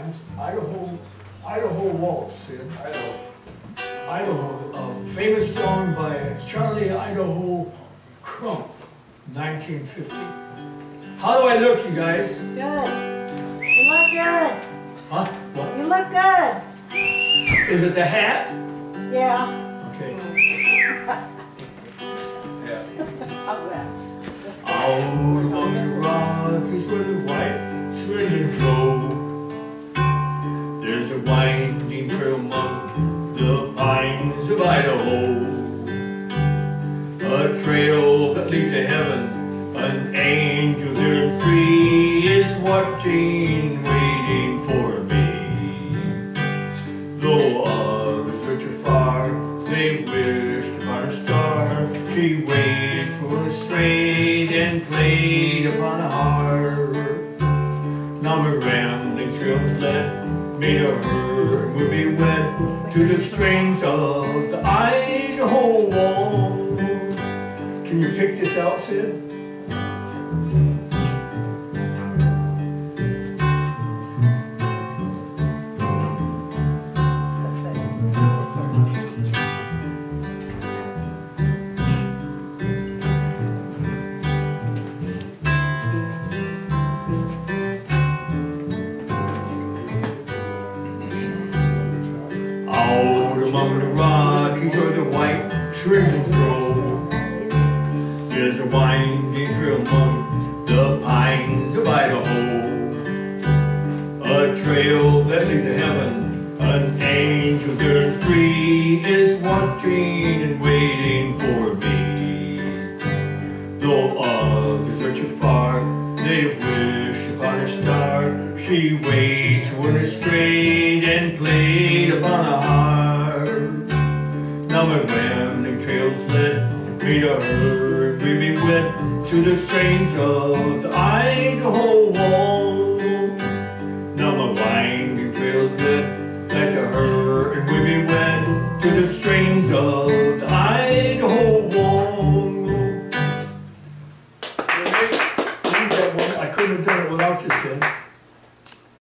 times. Idaho Waltz, Sid. Idaho, famous song by Charlie Idaho Crump, 1950. How do I look, you guys? Good. You look good. Huh? What? You look good. Is it the hat? Yeah. Okay. Yeah. How's that? That's good. Out among the Rockies where the white swinging flow, there's a winding trail among the pines of Idaho, a trail that leads to heaven. An angel there free is watching, waiting for me. Though others rich or far, they've wished upon a star. She waits for a straight and played upon a harp. Now my rambling trails led me to her, and would be wed to the strings of the Idaho Waltz. Can you pick this out, Sid? Out among the Rockies where the white shrimps grow, there's a winding trail among the pines of Idaho, a trail that leads to heaven. An angel there free is watching and waiting for me. Though others are too far, they've wished upon a star. She waits when it's straight and played upon a harp. Now my rambling trails led me to her, and we be wed to the strains of the Idaho Waltz. Now my winding trails led